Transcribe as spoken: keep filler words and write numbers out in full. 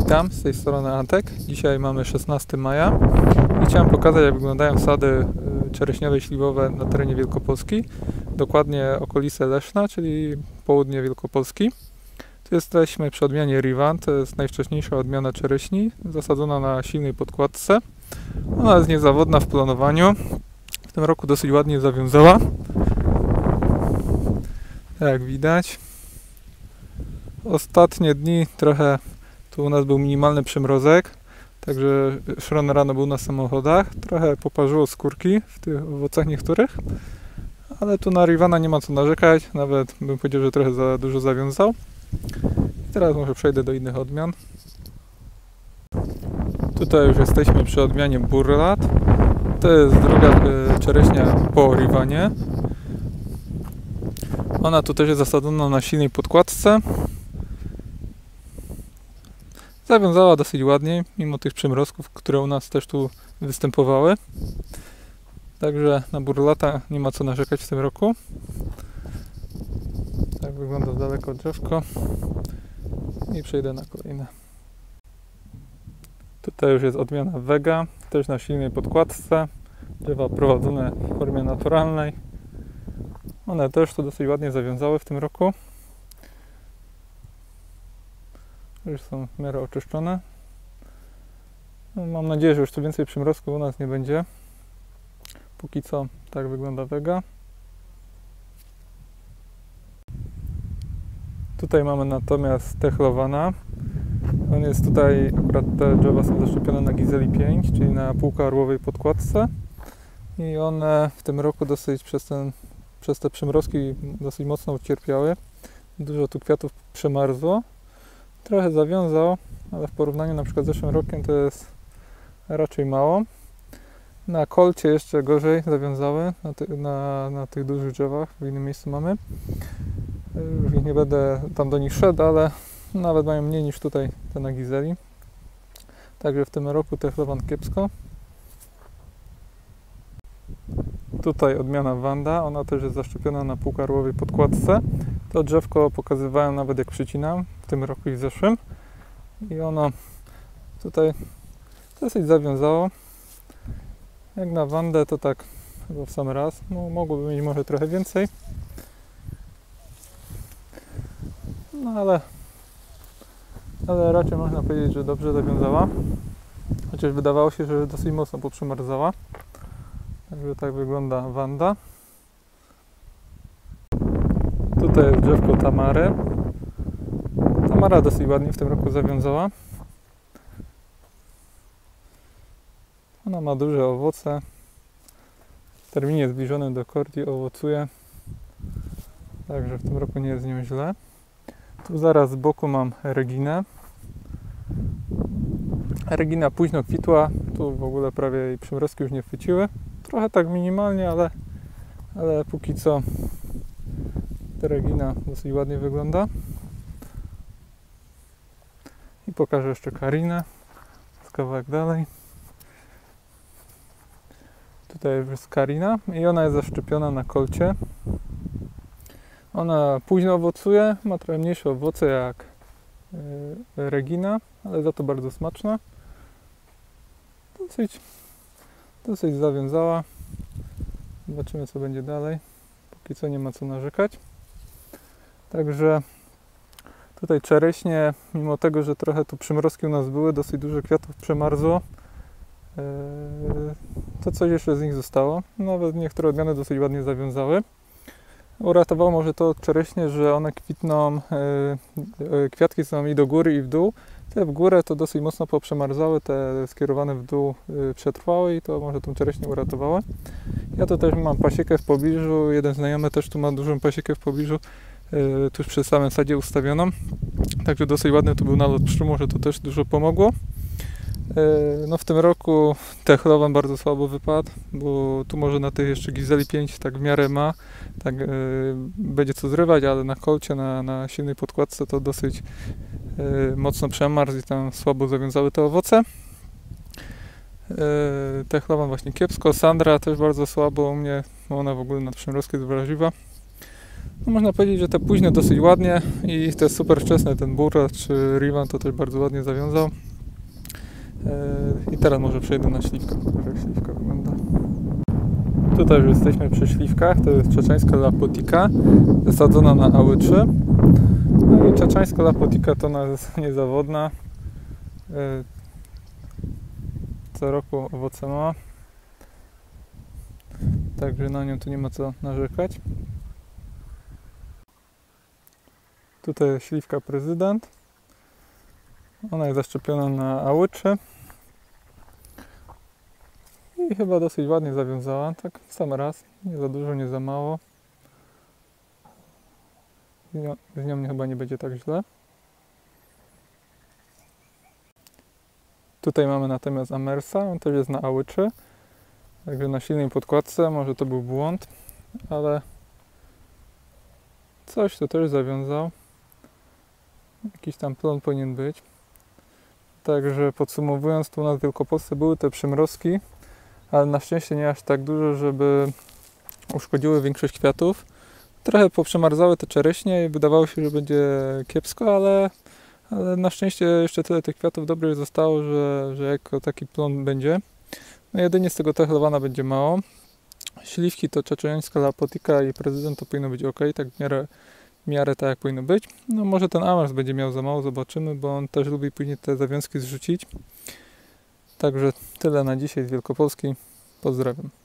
Witam, z tej strony Antek. Dzisiaj mamy szesnastego maja i chciałem pokazać, jak wyglądają sady czereśniowe i śliwowe na terenie Wielkopolski. Dokładnie okolice Leszna, czyli południe Wielkopolski. Tu jesteśmy przy odmianie Rivan, to jest najwcześniejsza odmiana czereśni, zasadzona na silnej podkładce. Ona jest niezawodna w plonowaniu. W tym roku dosyć ładnie zawiązała. Jak widać. Ostatnie dni trochę tu u nas był minimalny przymrozek, także szron rano był na samochodach. Trochę poparzyło skórki w tych owocach niektórych, ale tu na Rivana nie ma co narzekać, nawet bym powiedział, że trochę za dużo zawiązał. I teraz może przejdę do innych odmian. Tutaj już jesteśmy przy odmianie Burlat. To jest druga czereśnia po Rivanie. Ona tu też jest zasadzona na silnej podkładce. Zawiązała dosyć ładnie, mimo tych przymrozków, które u nas też tu występowały. Także na Burlata nie ma co narzekać w tym roku. Tak wygląda z daleka drzewko. I przejdę na kolejne. Tutaj już jest odmiana Vega, też na silnej podkładce. Drzewa prowadzone w formie naturalnej. One też tu dosyć ładnie zawiązały w tym roku. Już są w miarę oczyszczone. No, mam nadzieję, że już tu więcej przymrozków u nas nie będzie. Póki co tak wygląda Vega. Tutaj mamy natomiast Techlowana. On jest tutaj, akurat te drzewa są zaszczepione na Gizeli pięć, czyli na półkarłowej podkładce. I one w tym roku dosyć przez, ten, przez te przymrozki dosyć mocno ucierpiały. Dużo tu kwiatów przemarzło. Trochę zawiązał, ale w porównaniu na przykład z zeszłym rokiem to jest raczej mało. Na kolcie jeszcze gorzej zawiązały, na, ty, na, na tych dużych drzewach, w innym miejscu mamy. Już nie będę tam do nich szedł, ale nawet mają mniej niż tutaj te na Gizeli. Także w tym roku Techlowan kiepsko. Tutaj odmiana Wanda, ona też jest zaszczepiona na półkarłowej podkładce. To drzewko pokazywałem nawet jak przycinam, w tym roku i w zeszłym. I ono tutaj dosyć zawiązało. Jak na Wandę to tak chyba w sam raz. No, mogłoby mieć może trochę więcej. No ale, ale raczej można powiedzieć, że dobrze zawiązała. Chociaż wydawało się, że dosyć mocno poprzemarzała. Także tak wygląda Wanda. Tutaj jest drzewko Tamary. Tamara dosyć ładnie w tym roku zawiązała. Ona ma duże owoce. W terminie zbliżonym do Cordi owocuje. Także w tym roku nie jest z nią źle. Tu zaraz z boku mam Reginę. Regina późno kwitła. Tu w ogóle prawie jej przymrozki już nie chwyciły. Trochę tak minimalnie, ale, ale póki co ta Regina dosyć ładnie wygląda. I pokażę jeszcze Karinę. Z kawałek dalej. Tutaj jest Karina i ona jest zaszczepiona na kolcie. Ona późno owocuje, ma trochę mniejsze owoce jak yy, Regina, ale za to bardzo smaczna. Dosyć, dosyć zawiązała. Zobaczymy, co będzie dalej. Póki co nie ma co narzekać. Także tutaj czereśnie, mimo tego, że trochę tu przymrozki u nas były, dosyć dużo kwiatów przemarzło. Yy, to coś jeszcze z nich zostało. Nawet niektóre odmiany dosyć ładnie zawiązały. Uratowało może to czereśnie, że one kwitną, yy, yy, kwiatki są i do góry, i w dół. Te w górę to dosyć mocno poprzemarzały, te skierowane w dół yy, przetrwały i to może tą czereśnię uratowało. Ja tu też mam pasiekę w pobliżu, jeden znajomy też tu ma dużą pasiekę w pobliżu, yy, tuż przy samym sadzie ustawioną. Także dosyć ładny tu był nalot pszczół, może to też dużo pomogło. No w tym roku Techlowan bardzo słabo wypadł, bo tu może na tych jeszcze Gizeli pięć tak w miarę ma, tak yy, będzie co zrywać, ale na kolcie, na, na silnej podkładce to dosyć yy, mocno przemarzł i tam słabo zawiązały te owoce. Yy, Techlowan właśnie kiepsko, Sandra też bardzo słabo u mnie, ona w ogóle na przymrozki jest wrażliwa. No, można powiedzieć, że te późne dosyć ładnie i te super wczesne, ten Burra czy Rivan to też bardzo ładnie zawiązał. I teraz może przejdę na śliwkę, jak śliwka wygląda. Tutaj już jesteśmy przy śliwkach, to jest czeczeńska Lapotika, wysadzona na ałyczy. No i czeczeńska Lapotika to ona jest niezawodna. Co roku owoce ma. Także na nią tu nie ma co narzekać. Tutaj jest śliwka Prezydent. Ona jest zaszczepiona na ałyczy. I chyba dosyć ładnie zawiązała, tak w sam raz, nie za dużo, nie za mało. Z nią, z nią chyba nie będzie tak źle. Tutaj mamy natomiast Amersa, on też jest na ałyczy, także na silnej podkładce, może to był błąd, ale coś to też zawiązał. Jakiś tam plon powinien być. Także podsumowując, tu u nas w Wielkopolsce były te przymrozki, ale na szczęście nie aż tak dużo, żeby uszkodziły większość kwiatów. Trochę poprzemarzały te czereśnie i wydawało się, że będzie kiepsko, ale, ale na szczęście jeszcze tyle tych kwiatów dobrych zostało, że, że jako taki plon będzie. No jedynie z tego techlowana będzie mało. Śliwki to czeczeńska Lapotika i Prezydent to powinno być ok, tak w miarę, w miarę tak jak powinno być. No może ten Amers będzie miał za mało, zobaczymy, bo on też lubi później te zawiązki zrzucić. Także tyle na dzisiaj z Wielkopolski. Pozdrawiam.